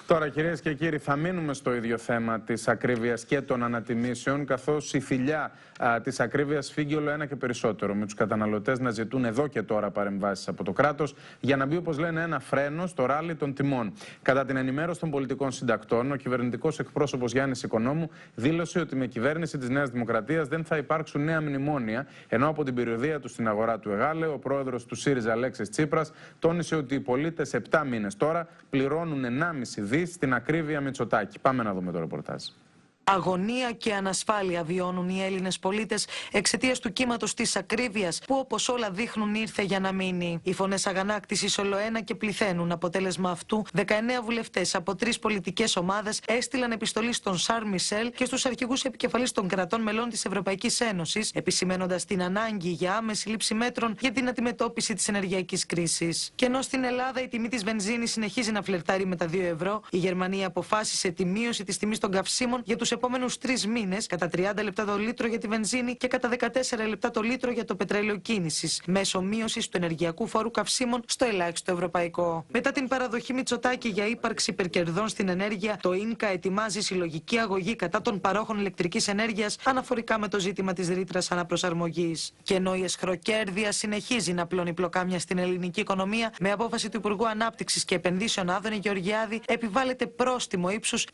Τώρα, κυρίες και κύριοι, θα μείνουμε στο ίδιο θέμα της ακρίβειας και των ανατιμήσεων, καθώς η θηλιά της ακρίβειας φύγει όλο ένα και περισσότερο, με τους καταναλωτές να ζητούν εδώ και τώρα παρεμβάσεις από το κράτος για να μπει, όπως λένε, ένα φρένο στο ράλι των τιμών. Κατά την ενημέρωση των πολιτικών συντακτών, ο κυβερνητικός εκπρόσωπος Γιάννης Οικονόμου δήλωσε ότι με κυβέρνηση της Νέας Δημοκρατίας δεν θα υπάρξουν νέα μνημόνια, ενώ από την περιοδεία του στην αγορά του ΕΓΑΛΕ, ο πρόεδρος του ΣΥΡΙΖΑ Αλέξης Τσίπρας τόνισε ότι οι πολίτες 7 μήνες τώρα πληρώνουν 1,5 δις στην ακρίβεια Μητσοτάκη. Πάμε να δούμε το ρεπορτάζ. Αγωνία και ανασφάλεια βιώνουν οι Έλληνες πολίτες εξαιτίας του κύματος της ακρίβειας, που όπως όλα δείχνουν ήρθε για να μείνει. Οι φωνές αγανάκτησης ολοένα και πληθαίνουν. Αποτέλεσμα αυτού, 19 βουλευτές από 3 πολιτικές ομάδες έστειλαν επιστολή στον Σαρλ Μισελ και στους αρχηγούς επικεφαλής των κρατών μελών της Ευρωπαϊκής Ένωσης, επισημαίνοντας την ανάγκη για άμεση λήψη μέτρων για την αντιμετώπιση της ενεργειακής κρίσης. Και ενώ στην Ελλάδα η τιμή της βενζίνης συνεχίζει να φλερτάρει με τα 2 ευρώ, η Γερμανία αποφάσισε τη μείωση της τιμής των καυσίμων για τους επόμενους 3 μήνες κατά 30 λεπτά το λίτρο για τη βενζίνη και κατά 14 λεπτά το λίτρο για το πετρέλαιο κίνησης, μέσω μείωσης του ενεργειακού φόρου καυσίμων στο ελάχιστο ευρωπαϊκό. Μετά την παραδοχή Μητσοτάκη για ύπαρξη υπερκερδών στην ενέργεια, το ΙΝΚΑ ετοιμάζει συλλογική αγωγή κατά των παρόχων ηλεκτρικής ενέργειας αναφορικά με το ζήτημα της ρήτρας αναπροσαρμογής. Και ενώ η εσχροκέρδεια συνεχίζει να πλώνει πλοκάμια στην ελληνική οικονομία, με απόφαση του Υπουργού Ανάπτυξης και Επενδύσεων Άδωνη Γεωργιάδη επιβάλλεται πρόστιμο ύψους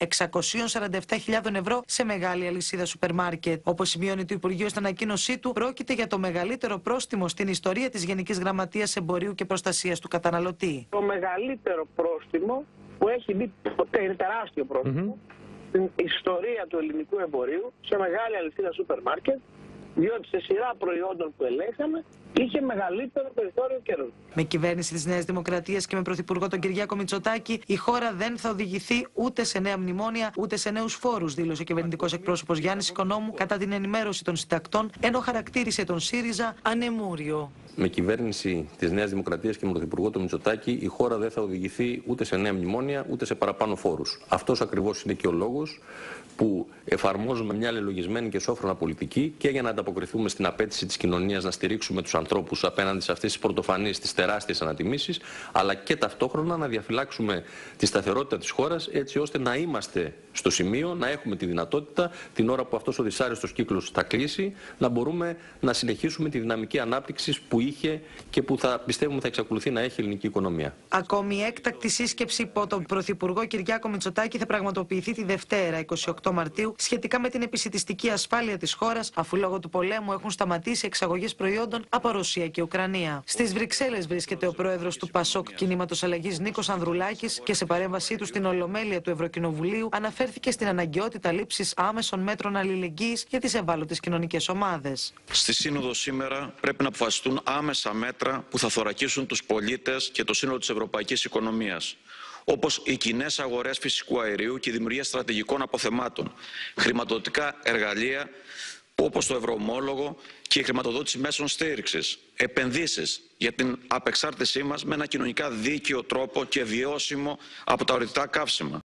647.000 ευρώ σε μεγάλη αλυσίδα σούπερ μάρκετ. Όπως σημειώνει το Υπουργείο στην ανακοίνωσή του, πρόκειται για το μεγαλύτερο πρόστιμο στην ιστορία της Γενικής Γραμματείας Εμπορίου και Προστασίας του Καταναλωτή. Το μεγαλύτερο πρόστιμο που έχει μπει ποτέ, είναι τεράστιο πρόστιμο, στην ιστορία του ελληνικού εμπορίου, σε μεγάλη αλυσίδα σούπερ μάρκετ, διότι σε σειρά προϊόντων που ελέγχαμε είχε μεγαλύτερο περιθώριο κέρδους. Με κυβέρνηση της Νέας Δημοκρατίας και με πρωθυπουργό τον Κυριάκο Μητσοτάκη, η χώρα δεν θα οδηγηθεί ούτε σε νέα μνημόνια ούτε σε νέους φόρους, δήλωσε ο κυβερνητικός εκπρόσωπος Γιάννης Οικονόμου κατά την ενημέρωση των συντακτών, ενώ χαρακτήρισε τον ΣΥΡΙΖΑ ανεμούριο. Με κυβέρνηση της Νέας Δημοκρατίας και με πρωθυπουργό τον Μητσοτάκη, η χώρα δεν θα οδηγηθεί ούτε σε νέα μνημόνια ούτε σε παραπάνω φόρους. Αυτός ακριβώς είναι και ο λόγος που εφαρμόζουμε μια λελογισμένη και σόφρονα πολιτική και για να ανταποκριθούμε στην απέτηση της κοινωνίας να στηρίξουμε τους ανθρώπους απέναντι σε αυτές τις πρωτοφανείς, τις τεράστιες ανατιμήσεις, αλλά και ταυτόχρονα να διαφυλάξουμε τη σταθερότητα της χώρας, έτσι ώστε να είμαστε στο σημείο, να έχουμε τη δυνατότητα την ώρα που αυτός ο δυσάρεστος κύκλος θα κλείσει, να μπορούμε να συνεχίσουμε τη δυναμική ανάπτυξη που είχε και που πιστεύουμε θα εξακολουθεί να έχει η ελληνική οικονομία. Ακόμη η έκτακτη σύσκεψη υπό τον Πρωθυπουργό Κυριάκο Μητσοτάκη θα πραγματοποιηθεί τη Δευτέρα, 28 Μαρτίου, σχετικά με την επισιτιστική ασφάλεια της χώρας, αφού λόγω του πολέμου έχουν σταματήσει εξαγωγές προϊόντων από Ρωσία και Ουκρανία. Στις Βρυξέλλες βρίσκεται ο πρόεδρος του ΠΑΣΟΚ Κινήματος Αλλαγής Νίκος Ανδρουλάκης και σε παρέμβασή του στην Ολομέλεια του Ευρωκοινοβουλίου αναφέρθηκε στην αναγκαιότητα λήψης άμεσων μέτρων αλληλεγγύης για τις ευάλωτες κοινωνικές ομάδες. Στη Σύνοδο σήμερα πρέπει να αποφασιστούν άμεσα μέτρα που θα θωρακίσουν τους πολίτες και το σύνολο της ευρωπαϊκής οικονομίας, όπως οι κοινές αγορές φυσικού αερίου και η δημιουργία στρατηγικών αποθεμάτων, χρηματοδοτικά εργαλεία όπως το ευρωομόλογο και η χρηματοδότηση μέσων στήριξης, επενδύσεις για την απεξάρτησή μας με ένα κοινωνικά δίκαιο τρόπο και βιώσιμο από τα ορυκτά καύσιμα.